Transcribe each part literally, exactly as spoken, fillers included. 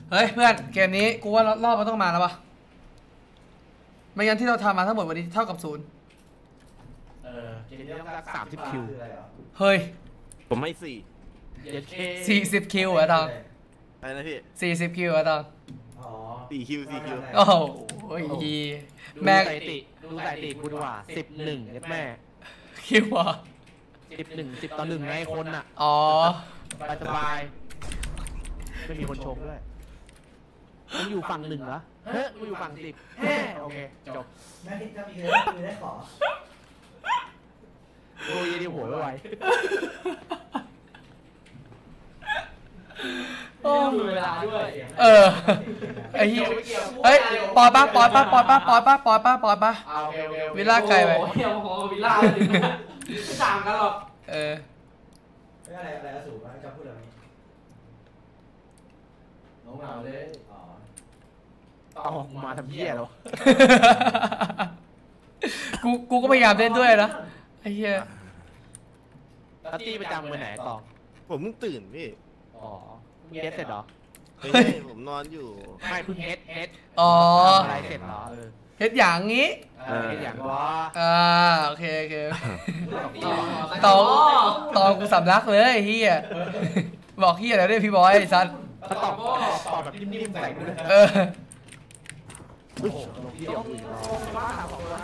เฮ้ยเพื่อนเกมนี้กูว่ารอบมันต้องมาแล้วปะไม่งั้นที่เราทำมาทั้งหมดวันนี้เท่ากับศูนย์เออเกมนี้ต้องการสามสิบคิวเฮ้ยผมให้สี่สี่สิบคิวเหรอตองอะไรนะพี่สี่สิบคิวเหรอตองอ๋อสี่คิวสี่คิวโอ้โหแม่ดูสถิติดูสถิติกูดีกว่าสิบหนึ่งเย็ดแม่คิวอ่ะสิบหนึ่งสิบต่อหนึ่งไงคนอ่ะอ๋อสบายไม่มีคนชมด้วยมึงอยู่ฝั่งหนึ่งเหรอเฮ้ยกูอยู่ฝั่งสิบแฮ่โอเคจบไม่ถ้ามีเงินคือได้ขอโอ้ยดีหัวไวโอ้เวลาด้วยเออไอ้เหี้ยเฮ้ยปอยป้าปอยป้าปอยป้าปอยป้าปอยป้าปอยป้าวิลล่าไกลไปโอ้โหวิลล่าเลยนะไม่ต่างกันหรอกเออไม่อะไรอะไรสูงนะจะพูดอะไรน้องเราเลยอ๋ออ๋อมาทำเหี้ยแล้วกูกูก็พยายามเล่นด้วยนะไอ้เหี้ยแล้วตี้ประจำไปไหนตองผมเพิ่งตื่นพี่อ๋อมีเฮดเสร็จเหรอไม่ใช่ผมนอนอยู่ไม่เพิ่งเฮดเฮดอ๋ออะไรเสร็จเหรอเฮดอย่างงี้เฮดอย่างว่าอ่าโอเคโอเคตองตองกูสำลักเลยเฮียบอกเฮียแล้วด้วยพี่บอยไอ้สัสตอบก็ตอบแบบนิ่มๆใส่กูเลยเออโอ้โหเดี๋ยวบ้าสามสองตัวนะ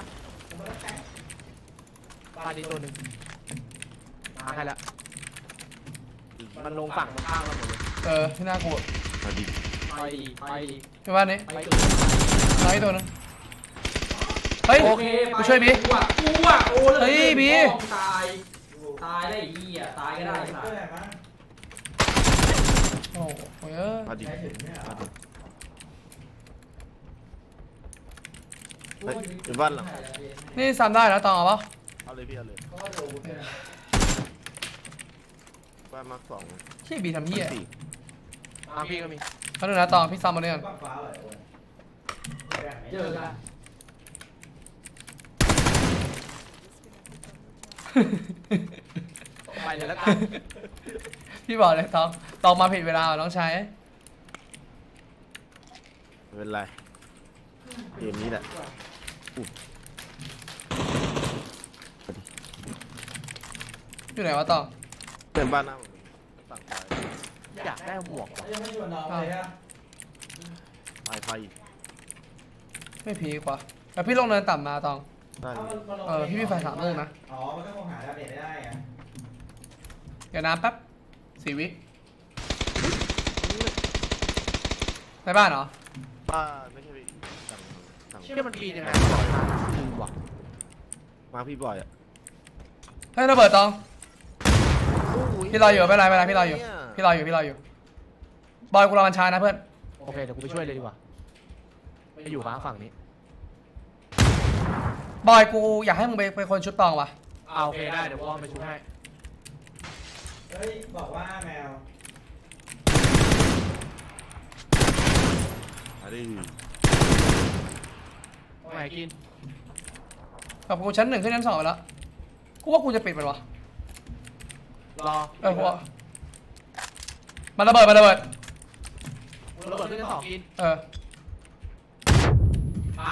บ้าดีตัวหนึ่งมาให้ละมันลงฝั่งมันข้างเราหมดเลยเออที่น่ากลัวไปดิไปดิไปดิที่บ้านนี้น้อยตัวนึงเฮ้ยกูช่วยบีกูอ่ะกูอ่ะโอ้เลยเฮ้ยบีตายตายได้อีอ่ะตายก็ได้สัตว์โอ้โหเออมาดิเป็นบ้านหลังนี่ซ้ำได้แล้วตองเอาปะเอาเลยพี่เอาเลยบ้านมาร์คสองที่บีทำเหี้ยมาพี่ก็มีเขาดูนะตองพี่ซ้ำมาเนี่ยเจอกันไปเลยแล้วกันพี่บอกเลยตองตองมาผิดเวลาน้องชายไม่เป็นไรเกมนี้แหละอยู่ไหนวะตองเป็นบ้านหน้าสั่งไปอยากได้หมวกยังไม่ชวนน้องเลยอะไฟไฟไม่พีกว่าแต่พี่ลงเนินต่ำมาตองเออพี่มีไฟสามลูกนะอ๋อมันก็คงหาดาเมจได้ไงเดี๋ยวน้ำแป๊บสี่วิในบ้านเหรอบ้านไม่ใช่พี่สั่งสั่งเชื่อมันปีนยังไงลืมว่ะมาพี่บอยอ่ะเฮ้ยระเบิดตองพี่รออยู่ไม่เป็นไรไม่เป็นไรพี่รออยู่พี่รออยู่พี่รออยู่บอยกูรอมันช้านะเพื่อนโอเคเดี๋ยวกูไปช่วยเลยดีกว่าไปอยู่ฝั่งนี้บอยกูอยากให้มึงไปเป็นคนชุดตองว่ะเอาโอเคได้เดี๋ยวกูไปชุดให้เฮ้ยบอกว่าแมวอะไรไม่กินกับกูชั้นหนึ่งขึ้นชั้นสองไปแล้วกูว่ากูจะปิดมันวะรอเออพอมันระเบิดมันระเบิดระเบิดขึ้นชั้นสองกินเออมา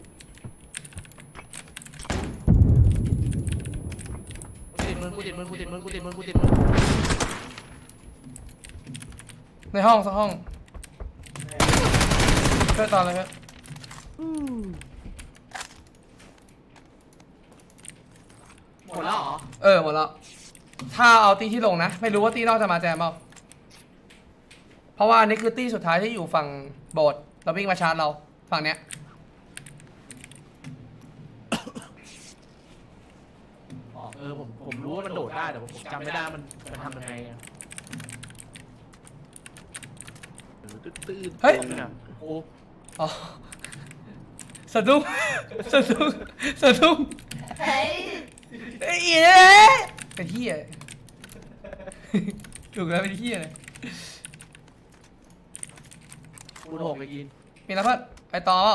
ติดมือกูติดมือกูติดมือกูติดมือกูติดมือในห้องสักห้องเพื่อตอนอะไรครับหมดแล้วเหรอเออหมดแล้วถ้าเอาตีที่ลงนะไม่รู้ว่าตีนอกจะมาแจมเปล่าเพราะว่านี่คือตีสุดท้ายที่อยู่ฝั่งโบสถ์เราวิ่งมาชาร์จเราฝั่งเนี้ยเออผมผมรู้ว่ามันโดดได้แต่ผมจำไม่ได้มันมันทำยังไงเฮ้ยโอ้อ๋อสะดุ้งสะดุ้งสะดุ้งเฮ้ยเฮ้ยเป็นเหี้ยถูกแล้วเป็นเหี้ยเลยกูโถกไปกินมีแล้วเพื่อนไปต่อ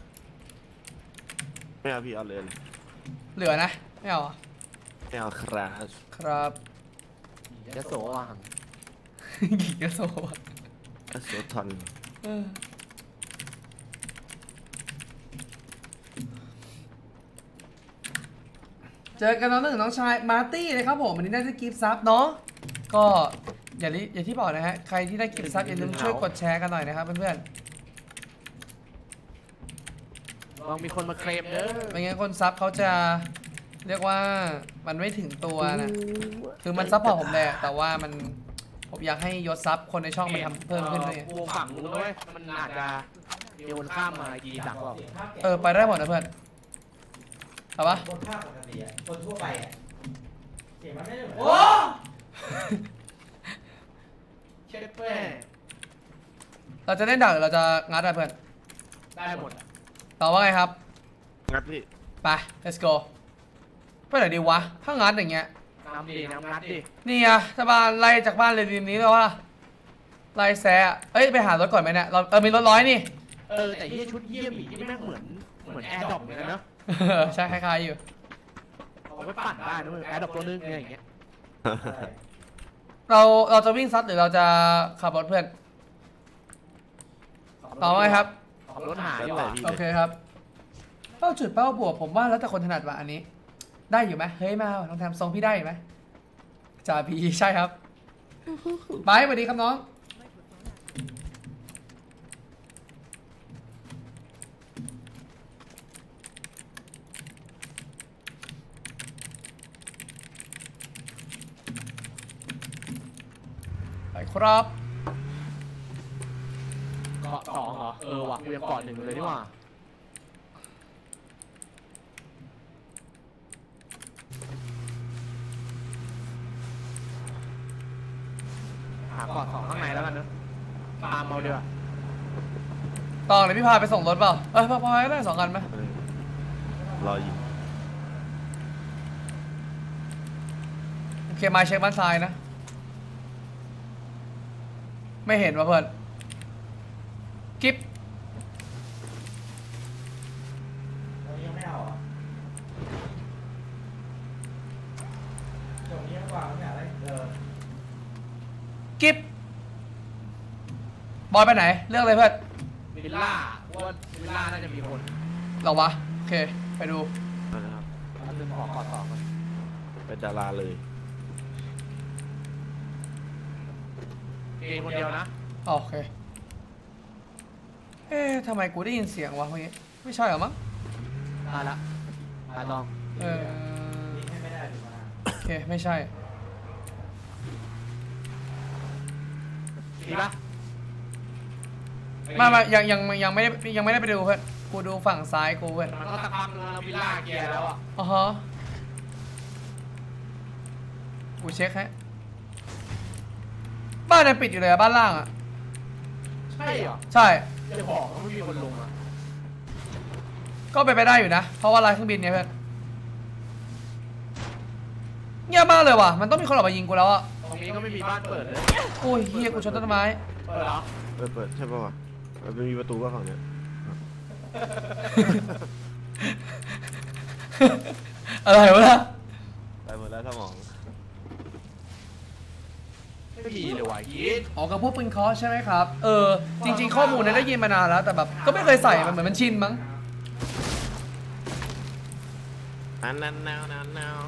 ไม่เอาพี่เอาเลยเหลือนะไม่เอาไม่เอาครับครับยะโสว่างกี่ยะโสยะโสทอนเออเจอกันน้องหนึ่งน้องชายมาร์ตี้เลยครับผมวันนี้ได้กิฟต์ซับเนาะก็อย่างที่อย่างที่บอกนะฮะใครที่ได้กิฟต์ซับอย่าลืมช่วยกดแชร์กันหน่อยนะครับเพื่อนๆลองมีคนมาเคลมเด้อไม่งั้นคนซับเขาจะเรียกว่ามันไม่ถึงตัวนะคือมันซับพอผมแหละแต่ว่ามันผมอยากให้ยศซับคนในช่องมันทำเพิ่มขึ้นด้วยวงฝั่งนู้นด้วยมันอาจจะโยนข้ามมากีดักเปล่าเออไปได้หมดนะเพื่อนเอาปะคนภาคปกติอ่ะคนทั่วไปอ่ะเสียงมันไม่ได้เหมือนโอ้เช็ดแม่เราจะเล่นดักหรือเราจะงัดอะเพื่อนได้หมดอะตอบว่าไงครับงัดพี่ไป let's go ไปไหนดีวะถ้างัดอย่างเงี้ยน้ำดีน้ำงัดดินี่อะสบานไล่จากบ้านเลยริมนี้แล้วว่าไล่แซะเอ้ยไปหารถก่อนไหมเนี่ยเราเออมีรถร้อยนี่เออแต่ยี่ชุดเยี่ยมอีกนี่แม่งเหมือนเหมือนแอร์ดรอปเหมือนกันเนาะใช่คล้ายๆอยู่เอาไปปั่นได้นะมึงแอร์ดรอปตัวนึงเนี่ยอย่างเงี้ยเราเราจะวิ่งซัดหรือเราจะขับรถเพื่อนตอบว่าไงครับขับรถหาดีกว่าโอเคครับเป้าจุดเป้าบวกผมว่าแล้วแต่คนถนัดว่ะอันนี้ ได้อยู่ไหมเฮ้ยมาลองทำทรงพี่ได้อยู่ไหมจ่าพีใช่ครับบายสวัสดีครับน้องไปครับเกาะสองเหรอเออว่ะกูยังเกาะหนึ่งเลยนี่หว่าหาเกาะสองข้างในแล้วกันเนอะตามเอาเดี๋ยวตองเดี๋ยวพี่พาไปส่งรถเปล่าเออพาพาไปได้สองคันไหมรอยิงโอเคมาเช็คบ้านซ้ายนะ ไม่เห็นว่ะเพื่อนกิ๊บวันนี้ยังไม่เอาอ่ะจบนี้ยังกว่าไม่อะไรเออกิ๊บ บอยไปไหน เลือกเลยเพื่อนวิลล่าว่าวิลล่าน่าจะมีคนหรอวะ โอเค ไปดูนะครับเอาลืมขอเกาะสองก่อนเป็นดาราเลยเกมคนเดียวนะโอเค เอ๊ะทำไมกูได้ยินเสียงวะเมื่อกี้ไม่ใช่เหรอมั้งได้ละตาลองเออนี่ให้ไม่ได้ถูกไหมโอเค ไม่ใช่ดีปะมามายังยังยังไม่ได้ยังไม่ได้ไปดูเพื่อน กูดูฝั่งซ้ายกูเพื่อนมันก็สักพักนึงแล้ววิลล่าเกียร์แล้วอ่ะอ๋อฮะกูเช็คฮะ บ้านยังปิดอยู่เลยอะบ้านล่างอะใช่เหรอใช่จะบอกว่าไม่มีคนลงอ่ะก็ไปนไปได้อยู่นะ เพราะว่าลายเครื่องบินเนี่ยเพื่อนเงียบมากเลยว่ะ มันต้องมีคนออกมายิงกูแล้วอะตรงนี้ก็ไม่มีบ้านเปิดเลยโอ้ยเฮียกูชนต้นไม้เปิดเหรอเปิดเปิดใช่ป่าววะมันมีประตูป่ะฝั่งเนี้ยอะไรวะล่ะไปหมดแล้วสมองไม่มีเลยว่ะยีดอ๋อกับพวกปืนเคอใช่ไหมครับ เออ จริง ๆ ข้อมูลเนี่ยได้ยินมานานแล้ว แต่แบบก็ไม่เคยใส่มันเหมือนมันชินมั้งอันนั้นแนวนั้นแนว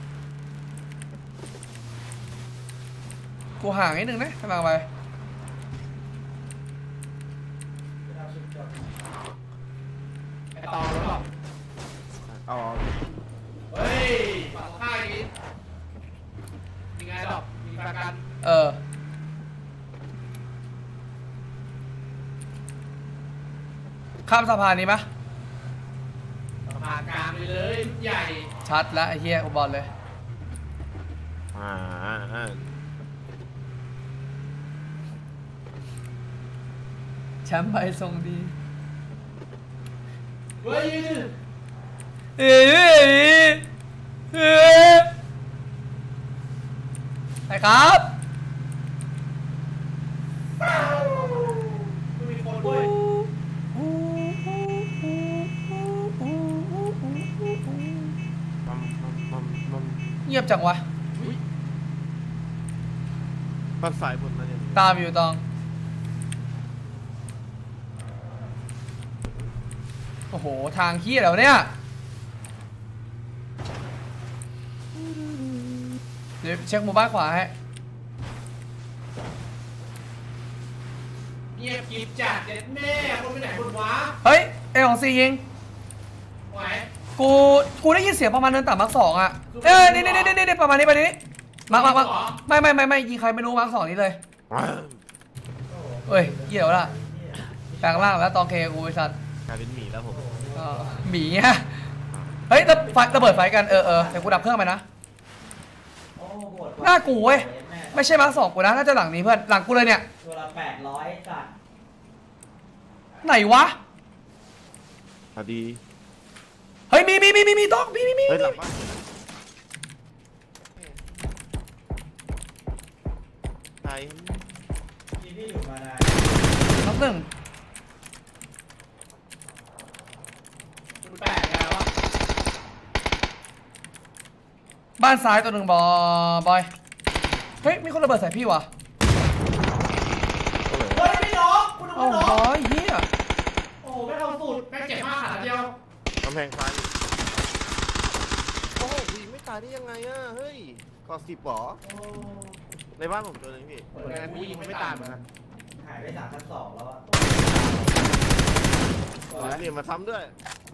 กูห่างนิดนึงนะกำลังไปไอตองรู้หรอเอาเฮ้ยฝั่งค่ายนี้มีไงดอกมีประกันเออ ข้ามสะพานนี้ปะผ่านกลางไปเลยใหญ่ชัดแล้วไอ้เหี้ยกูบอกเลยอ่าอ่าแชมป์ไปทรงดีเฮ้ยเอ้ยเอ้ยเอ้ยไปครับไม่มีคนด้วยมัมมัมมัมมัมเงียบจังวะบ้านสายบนนั่นยังตามอยู่ตองโอ้โหทางขี้แล้วเนี่ยเดี๋ยวเช็คหมู่บ้านขวาให้เงียบกริบจัดเด็ดแม่คนไปไหนคนวะเฮ้ยเอของซียิงไหวกูกูได้ยินเสียงประมาณเดินต่ำมาร์คสองอ่ะเออนี่นี่นี่นี่ประมาณนี้ประมาณนี้มาร์คมาร์คไม่ไม่ไม่ไม่ยิงใครไม่รู้มาร์คสองนี้เลยเฮ้ยเหี้ยวละแปลงร่างแล้วตองเคกูไอ้สัตว์กลายเป็นหมีแล้วผมเออหมีฮะเฮ้ยระไฟระเบิดไฟกันเออเออเดี๋ยวกูดับเครื่องไปนะโอ้โหหน้ากูเว้ยไม่ใช่มาร์คสองกูนะน่าจะหลังนี้เพื่อนหลังกูเลยเนี่ยตัวละแปดร้อยสัตว์ไหนวะพอดีเฮ้ยมีมีมีมีมีต้องมีมีมีเฮ้ยหลังบ้านใครที่พี่อยู่มานานน้องหนึ่งคุณแปดแล้ววะบ้านซ้ายตัวหนึ่งบอบอยเฮ้ยมีคนระเบิดใส่พี่วะเฮ้ยไม่น้องคุณโอ้น้องโหเฮียโอ้โหไม่เอาสูตรแม่งเจ็บมากขาดเดียวกำแพงซ้ายโอ้โหยิงไม่ตายได้ยังไงอ่ะเฮ้ยก่อสิบหรอโอ้ในบ้านผมตัวนึงพี่เหมือนกันกูยิงไม่ตายเหมือนกันหายไปสามพันสองแล้วอะเนี่ยมาทำด้วย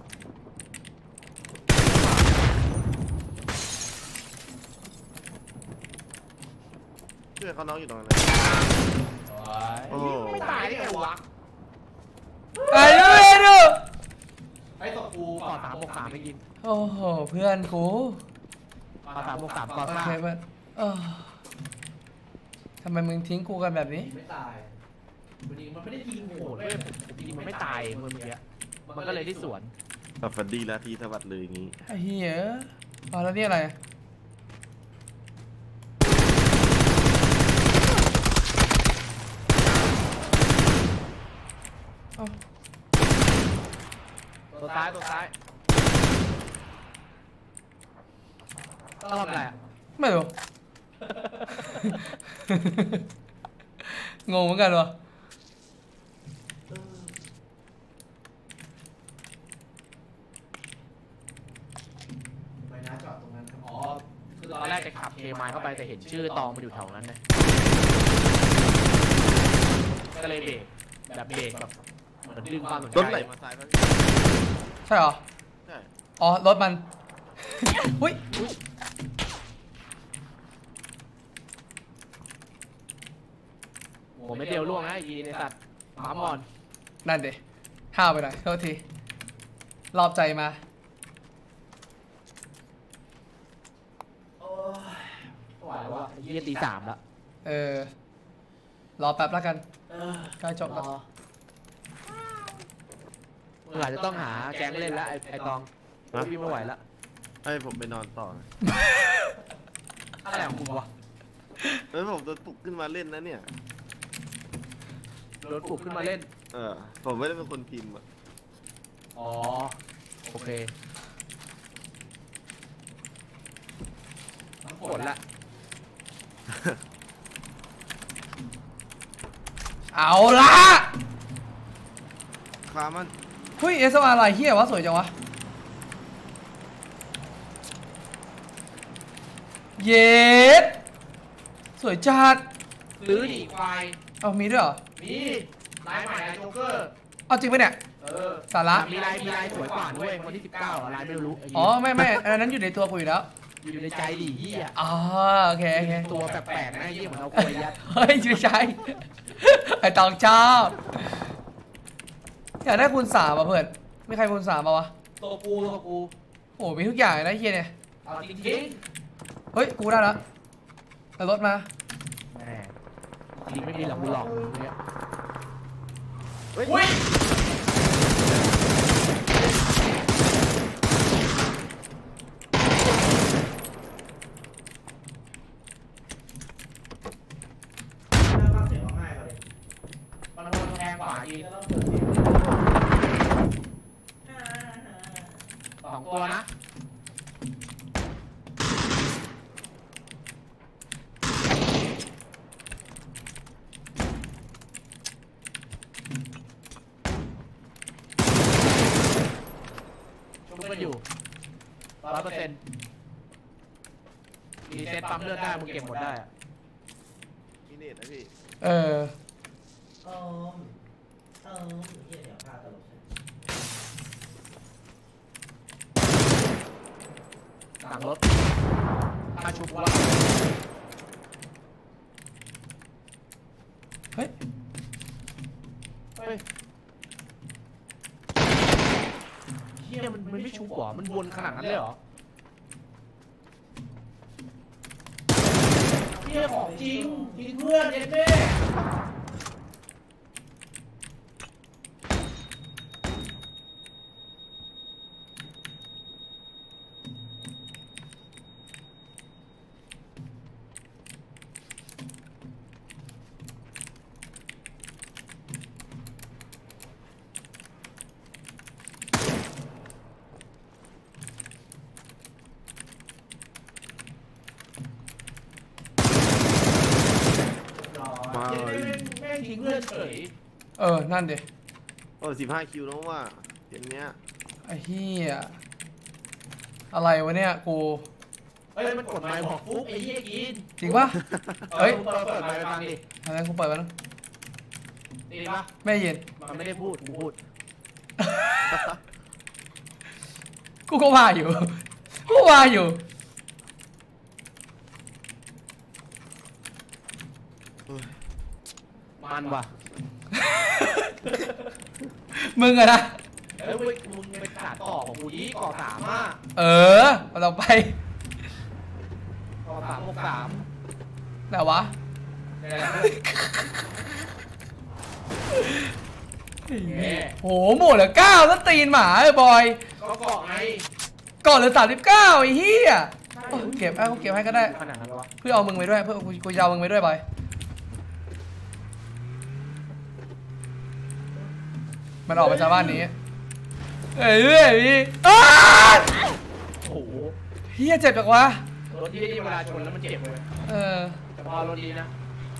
เพื่อนเขาน้องอยู่ตรงนั้นเลยโอ้โหไม่ตายได้ไงวะไอ้ดูไอ้ดูไอ้ตกกูก่อสามบวกสามไม่ยิงโอ้โหเพื่อนกูก่อสามบวกสามก่อโอสาเคมเพื่อนเออทำไมมึงทิ้งกูกันแบบนี้ไม่ตายมันยิงมันไม่ได้ยิงโหโหดดเลเว้ยผมยิงมันไม่ตายเมื่อกี้มันก็เลยได้สวนตัดฟันดีแล้วทีสวัสดิ์เลยอย่างงี้ไอ้เหี้ยเอาแล้วนี่อะไรเอ้าตัวซ้ายตัวซ้ายต้องทำอะไรอ่ะไม่รู้ งงเหมือนกันวะไปนะจอดตรงนั้นครับอ๋อคือตอนแรกจะขับเคมายเข้าไปแต่เห็นชื่อตองมันอยู่แถวนั้นนะก็เลยเบรกแบบเบรกแบบเหมือนดึงความสนใจรถไหลมาซ้ายป่ะพี่ใช่เหรอใช่อ๋อ รถมัน หุ้ยผมไม่เดียวล่วงนะยีในสัตว์หมาหมอนนั่นดิห้าวไปหน่อยโทษที รอบใจมาโอ้ยไหววะยี่ตีสามแล้วเออ รอแป๊บแล้วกันเออใกล้จบแล้วมึงอาจจะต้องหาแก๊งเล่นแล้วไอ้ไอ้ตองพี่ไม่ไหวแล้วให้ผมไปนอนต่อนะอะไรของมึงวะแล้วผมโดนปลุกขึ้นมาเล่นนะเนี่ยโดนปลุกขึ้นมาเล่นเออ ผมไม่ได้เป็นคนพิมพ์อ่ะอ๋อ โอเคน้ำฝนละเอาละคามันเฮ้ยเอสอาร์อะไรเฮียวะสวยจังวะ เย็ดสวยจัดซื้อดิควายเอามีด้วยเหรอมีลายใหม่ลายโจ๊กเกอร์เอาจริงปะเนี่ยเออสาระมีลายมีลายสวยกว่าด้วยวันที่สิบเก้าลายไม่รู้อ๋อ ไม่ไม่อันนั้นอยู่ในตัวกูอยู่แล้วอยู่ในใจดิเฮียอ๋อ โอเคโอเคตัวแปลกๆนะเฮียเหมือนเอากล้วยยัดเฮ้ยไม่ใช่ ไอตองชอบอยากได้คูณสามอ่ะเพื่อนไม่ใครคูณสามป่าวะตัวกูตัวกูโอ้มีทุกอย่างเลยนะเฮียเนี่ยเอาจริงเฮ้ย กูได้แล้วเอารถมาๆแหมจริงไม่มีหรอกกูหลอกมึงเนี่ยเฮ้ยอุ้ยน่าฟังเสียงร้องไห้ก่อนดิมันโดนแทงขวาอีกจะต้องเปิดเสียงอ่าสองตัวนะร้อยเปอร์เซ็นต์รีเซ็ตปั๊มเลือดได้มึงเก็บหมดได้อะมีเน็ตนะพี่เออเออเออเฮียเดี๋ยวพลาดตลกสั่งรถถ้าชุบว่าเฮ้ยเฮ้ยเฮียมันมันไม่ชุบหรอมันวนขนาดนั้นเลยเหรอเฮียของจริงจริงเพื่อนเย็นเด้มาเลยแม่งทิ้งเพื่อนเฉยเออ นั่นดิโอ้สิบห้าคิวแล้วว่าเกมเนี้ยไอ้เหี้ยอะไรวะเนี่ยกูเฮ้ยมันกดไมค์บอกฟุ๊กไอ้เหี้ยกินจริงปะเฮ้ยเปิดเปิดไมค์ไปฟังดิอะไรกูเปิดมาแล้วดีปะไม่เย็นมันไม่ได้พูดกูพูดกูก็ว่าอยู่ กูว่าอยู่มันว่ะมึงอะนะเฮ้ยมึงไปขาดต่อของกูยี่ก่อสามอ่ะเออเราไปก่อสามหกสามไหนวะ โหหมดเหลือเก้าแล้วตีนหมาไอ้บอยก็เกาะไงก่อนเหลือสามสิบเก้าไอ้เหี้ยโอ้เก็บเอาเก็บให้ก็ได้ขนาดนั้นวะเพื่อเอามึงไปด้วยเพื่อกูกูจะเอามึงไปด้วยบอยมันออกมาจากบ้านนี้เอ้ยเฮ้ยพี่อ้าโอ้โหเฮียเจ็บจังวะรถที่เวลาชนแล้วมันเจ็บเลยเออแต่พอรถดีนะ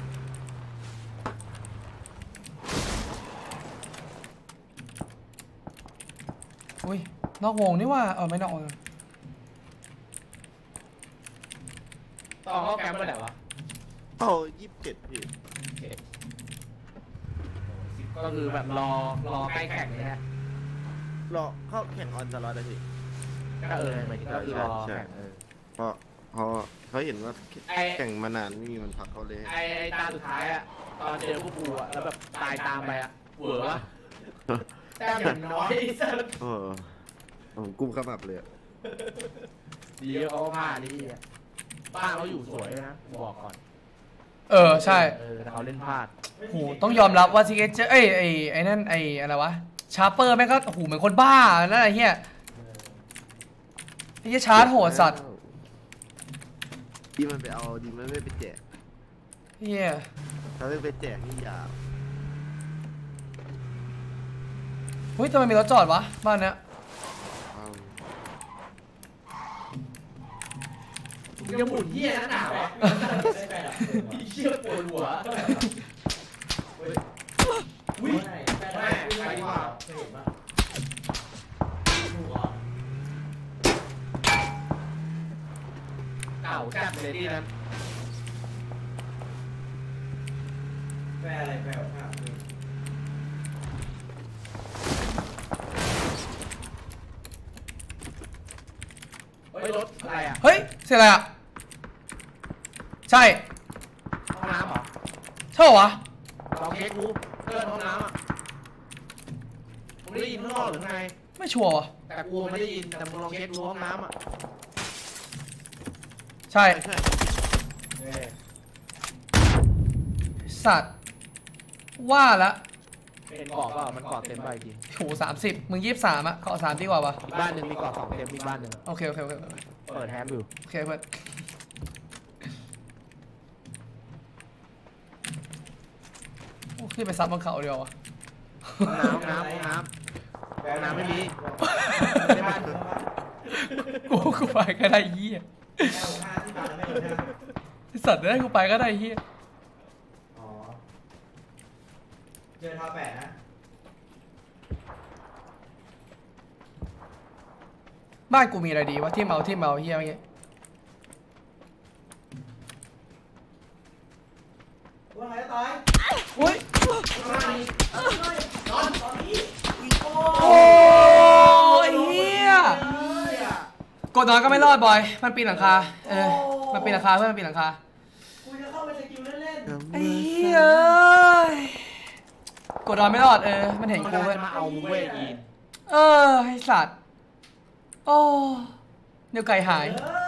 อุ้ยนอกวงนี่ว่าเออไม่นอกวงต้องเข้าแคมป์ไปไหนวะเอ้ายี่สิบเจ็ดพี่ก็คือแบบรอรอใกล้แข่งเลยฮะรอเข้าแข่งออนตลอดเลยพี่ก็เออหมายถึงก็คือรอใช่แข่งเออเพราะเพราะเขาเห็นว่าไอ้แข่งมานานไม่มีมันพักเขาเลยไอ้ไอ้ตาสุดท้ายอะตอนเจอพวกกูอะแล้วแบบตายตามไปอะเหวอวะแต้มอย่างน้อยสักเออผมกุ้มขมับเลยอะดีเขาก็พลาดนี่อะบ้านเขาอยู่สวยด้วยนะบอกก่อนเออใช่เออแต่เขาเล่นพลาดโหต้องยอมรับว่าซีเอเจเอ้ยไอ้ไอ้นั่นไอ้อะไรวะชาร์เปอร์แม่งก็โอ้โหเหมือนคนบ้านั่นไอ้เหี้ยไอ้เหี้ยชาร์จโหดสัตว์ดีมันไปเอาดีมันไม่ไปแจกเหี้ยถ้าไม่ไปแจกนี่ยาวเฮ้ยทำไมมีรถจอดวะบ้านเนี้ยเอามึงจะหมุนเหี้ยนะหนาวะเชี่ยปวดหัววิ่งแม่ไปดีกว่าเก่าจัดเลยที่นั้นแปลอะไรแปลภาพเฮ้ยรถอะไรอ่ะเฮ้ยเสียอะไรอ่ะใช่ห้องน้ำเหรอใช่เหรอวะลองเช็คดูเพื่อนห้องน้ำอ่ะมึงได้ยินข้างนอกหรือไงไม่ชัวร์วะแต่กูไม่ได้ยินแต่มึงลองเช็คดูห้องน้ำอ่ะใช่ใช่สัตว์ว่าละเป็นเกาะเปล่ามันเกาะเต็มไปจริงโหสามสิบมึงยี่สิบสามอะเกาะสามดีกว่าวะบ้านหนึ่งมีเกาะสองเต็มอีกบ้านหนึ่งโอเคโอเคโอเคโอเคเปิดแฮมอยู่โอเคเพื่อนโอ้ขึ้นไปซับบนเขาเดียววะน้ำน้ำห้องน้ำห้องน้ำไม่มีในบ้านกูกูไปก็ได้เฮียแอลห้าที่บ้านไม่โดนนะไอ้สัตว์ได้กูไปก็ได้เฮียอ๋อเจอทอแปดนะบ้านกูมีอะไรดีวะที่เมาที่เมาเฮียเมื่อกี้ว่าไงตายอุ้ยนอนตอนนี้โอ้ยเฮียกดนอนก็ไม่รอดบอยมันปีนหลังคาเออมันปีนหลังคาเพื่อนมันปีนหลังคากูจะเข้าไปสกิลเล่นไอ้เหี้ยกดนอนไม่รอดเออมันเห็นมันกูกำลังเว้ยจะมาเอามึงเว้ยยีนเออไอ้สัตว์โอ้เดี๋ยวไก่หายๆเออ